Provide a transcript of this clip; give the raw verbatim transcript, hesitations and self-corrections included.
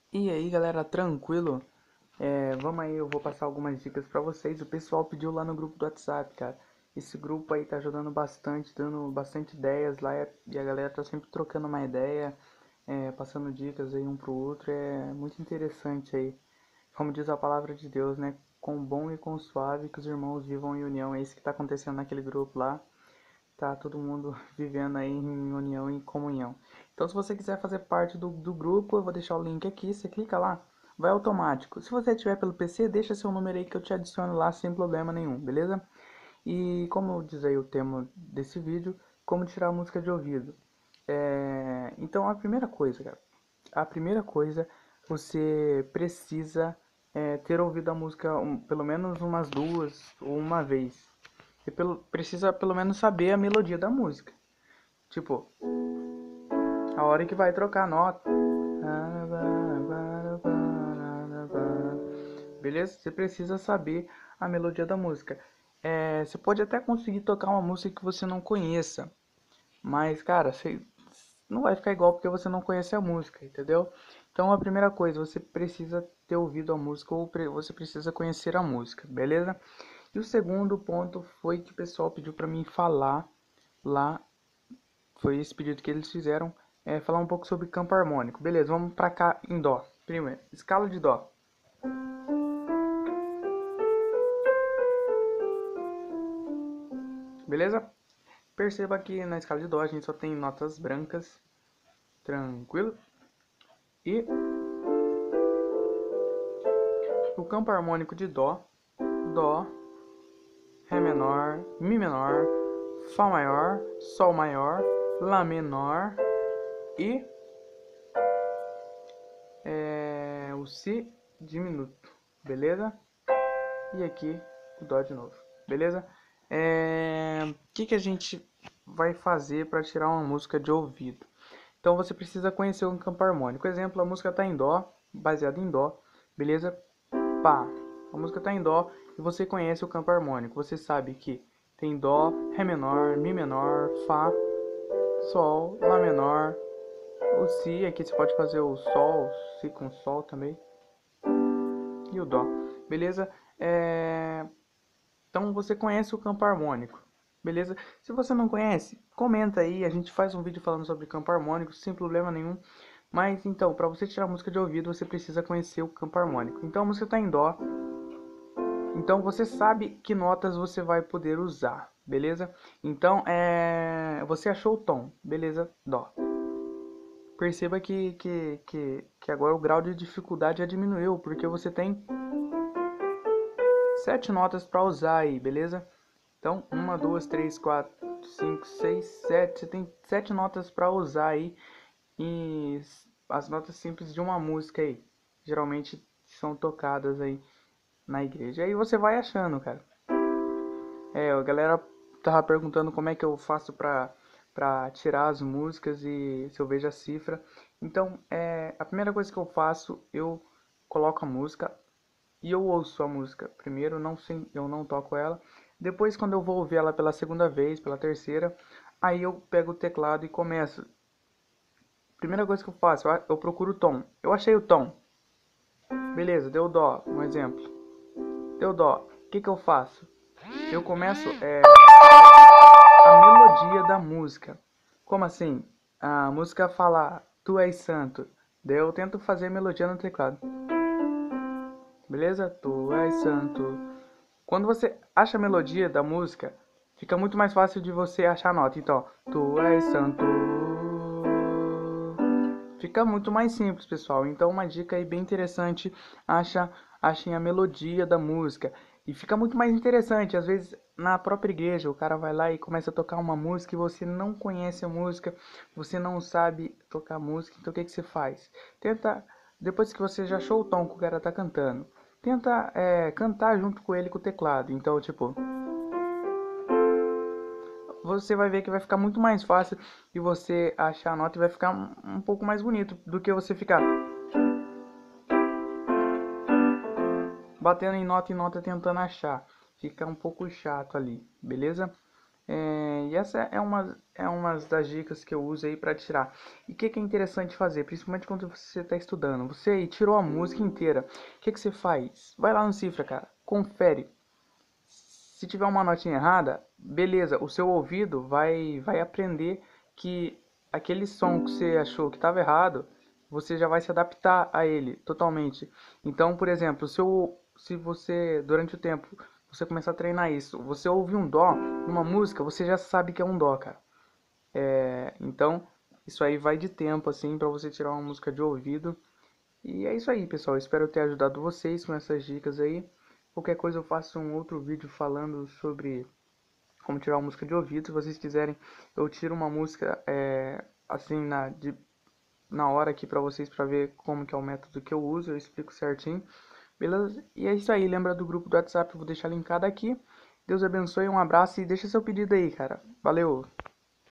E aí galera, tranquilo? É, vamos aí, eu vou passar algumas dicas pra vocês. O pessoal pediu lá no grupo do WhatsApp, cara. Esse grupo aí tá ajudando bastante, dando bastante ideias lá e a galera tá sempre trocando uma ideia, é, passando dicas aí um pro outro. É muito interessante aí. Como diz a palavra de Deus, né? Com bom e com suave que os irmãos vivam em união. É isso que tá acontecendo naquele grupo lá. Tá todo mundo vivendo aí em união e comunhão. Então, se você quiser fazer parte do, do grupo, eu vou deixar o link aqui. Você clica lá, vai automático. Se você estiver pelo P C, deixa seu número aí que eu te adiciono lá sem problema nenhum, beleza? E como diz aí o tema desse vídeo, como tirar a música de ouvido. É, então, a primeira coisa, cara, a primeira coisa, você precisa é, ter ouvido a música um, pelo menos umas duas ou uma vez. Você pelo, precisa pelo menos saber a melodia da música. Tipo, a hora que vai trocar a nota. Beleza? Você precisa saber a melodia da música. É, você pode até conseguir tocar uma música que você não conheça. Mas, cara, você não vai ficar igual porque você não conhece a música, entendeu? Então, a primeira coisa, você precisa ter ouvido a música ou você precisa conhecer a música, beleza? E o segundo ponto foi que o pessoal pediu para mim falar lá, foi esse pedido que eles fizeram, é falar um pouco sobre campo harmônico. Beleza, vamos para cá em dó. Primeiro, escala de dó. Beleza? Perceba que na escala de dó a gente só tem notas brancas, tranquilo? E o campo harmônico de dó, dó, ré menor, mi menor, fá maior, sol maior, lá menor e é, o si diminuto, beleza? E aqui o dó de novo, beleza? É, o que, que a gente vai fazer para tirar uma música de ouvido? Então você precisa conhecer um campo harmônico. Exemplo, a música está em dó, baseada em dó, beleza? Pá, a música está em dó e você conhece o campo harmônico. Você sabe que tem dó, ré menor, mi menor, fá, sol, lá menor, o si. Aqui você pode fazer o sol, si com sol também e o dó, beleza? É... Então você conhece o campo harmônico, beleza? Se você não conhece, comenta aí, a gente faz um vídeo falando sobre campo harmônico sem problema nenhum. Mas então, para você tirar a música de ouvido, você precisa conhecer o campo harmônico. Então a música está em dó, então você sabe que notas você vai poder usar, beleza? Então é, você achou o tom, beleza? Dó. Perceba que, que, que, que agora o grau de dificuldade já diminuiu, porque você tem sete notas para usar aí, beleza? Então, uma, duas, três, quatro, cinco, seis, sete. Você tem sete notas para usar aí. E as notas simples de uma música aí. Geralmente são tocadas aí na igreja. Aí você vai achando, cara. É, a galera tava perguntando como é que eu faço pra, pra tirar as músicas e se eu vejo a cifra. Então, é, a primeira coisa que eu faço, eu coloco a música e eu ouço a música. Primeiro, não sei, eu não toco ela. Depois, quando eu vou ouvir ela pela segunda vez, pela terceira, aí eu pego o teclado e começo. Primeira coisa que eu faço, eu, eu procuro o tom. Eu achei o tom. Beleza, deu dó, um exemplo. Deu dó. O que que eu faço? Eu começo é, a melodia da música. Como assim? A música fala Tu és santo. Daí eu tento fazer melodia no teclado. Beleza? Tu és santo. Quando você acha a melodia da música, fica muito mais fácil de você achar a nota. Então, Tu és santo. Fica muito mais simples, pessoal. Então, uma dica aí bem interessante, acha, achem a melodia da música. E fica muito mais interessante. Às vezes, na própria igreja, o cara vai lá e começa a tocar uma música e você não conhece a música, você não sabe tocar música. Então, o que que você faz? Tenta, depois que você já achou o tom que o cara tá cantando, tenta é, cantar junto com ele com o teclado. Então, tipo, você vai ver que vai ficar muito mais fácil e você achar a nota e vai ficar um, um pouco mais bonito do que você ficar batendo em nota em nota tentando achar. Fica um pouco chato ali, beleza? É, e essa é uma, é uma das dicas que eu uso aí para tirar. E o que, que é interessante fazer, principalmente quando você está estudando? Você aí tirou a música inteira. O que, que você faz? Vai lá no Cifra, cara. Confere. Se tiver uma notinha errada, beleza. O seu ouvido vai, vai aprender que aquele som que você achou que estava errado, você já vai se adaptar a ele totalmente. Então, por exemplo, se, eu, se você, durante o tempo, você começar a treinar isso, você ouve um dó numa música, você já sabe que é um dó, cara. É, então, isso aí vai de tempo, assim, pra você tirar uma música de ouvido. E é isso aí, pessoal. Espero ter ajudado vocês com essas dicas aí. Qualquer coisa eu faço um outro vídeo falando sobre como tirar uma música de ouvido. Se vocês quiserem, eu tiro uma música é, assim na, de, na hora aqui pra vocês, pra ver como que é o método que eu uso. Eu explico certinho. Beleza? E é isso aí. Lembra do grupo do WhatsApp? Eu vou deixar linkado aqui. Deus abençoe, um abraço e deixa seu pedido aí, cara. Valeu!